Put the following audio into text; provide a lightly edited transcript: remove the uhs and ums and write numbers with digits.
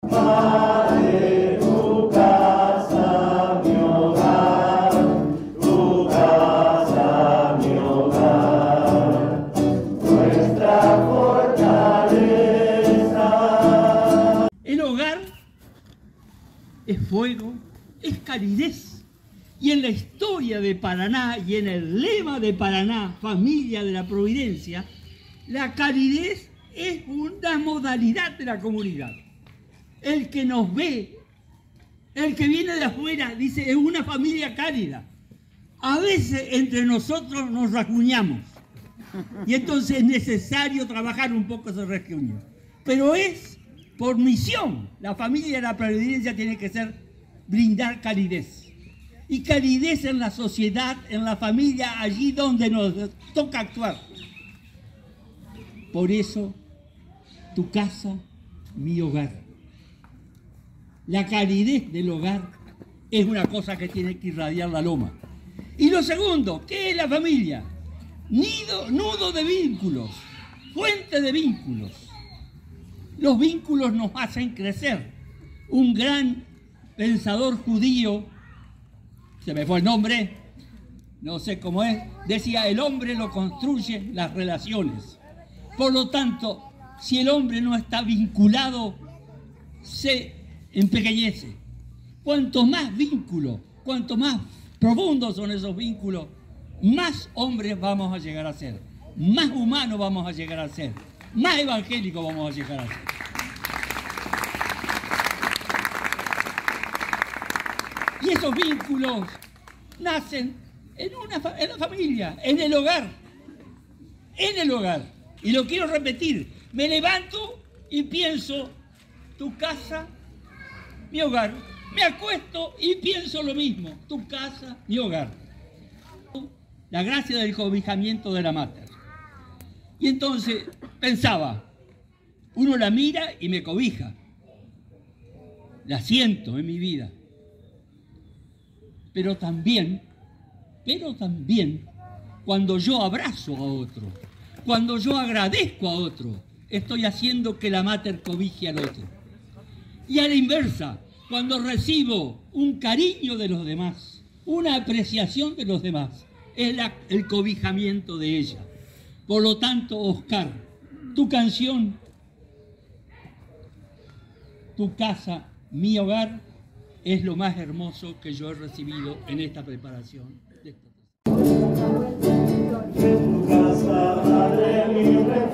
Madre, tu casa, mi hogar, tu casa, mi hogar, nuestra fortaleza. El hogar es fuego, es calidez. Y en la historia de Paraná y en el lema de Paraná, familia de la Providencia, la calidez es una modalidad de la comunidad. El que nos ve, el que viene de afuera, dice, es una familia cálida. A veces entre nosotros nos rasguñamos y entonces es necesario trabajar un poco ese rasguño. Pero es por misión. La familia de la Providencia tiene que ser brindar calidez. Y calidez en la sociedad, en la familia, allí donde nos toca actuar. Por eso, tu casa, mi hogar. La calidez del hogar es una cosa que tiene que irradiar la loma. Y lo segundo, ¿qué es la familia? Nudo de vínculos, fuente de vínculos. Los vínculos nos hacen crecer. Un gran pensador judío, se me fue el nombre, no sé cómo es, decía, el hombre lo construye las relaciones. Por lo tanto, si el hombre no está vinculado, se empequeñece. Cuanto más vínculo, cuanto más profundos son esos vínculos, más hombres vamos a llegar a ser, más humanos vamos a llegar a ser, más evangélicos vamos a llegar a ser. Y esos vínculos nacen en la familia, en el hogar. En el hogar. Y lo quiero repetir. Me levanto y pienso, tu casa, mi hogar. Me acuesto y pienso lo mismo. Tu casa, mi hogar. La gracia del cobijamiento de la mater. Y entonces pensaba, uno la mira y me cobija. La siento en mi vida. Pero también, cuando yo abrazo a otro, cuando yo agradezco a otro, estoy haciendo que la mater cobije al otro. Y a la inversa, cuando recibo un cariño de los demás, una apreciación de los demás, es el cobijamiento de ella. Por lo tanto, Oscar, tu canción, tu casa, mi hogar, es lo más hermoso que yo he recibido en esta preparación. En tu casa, Madre, mi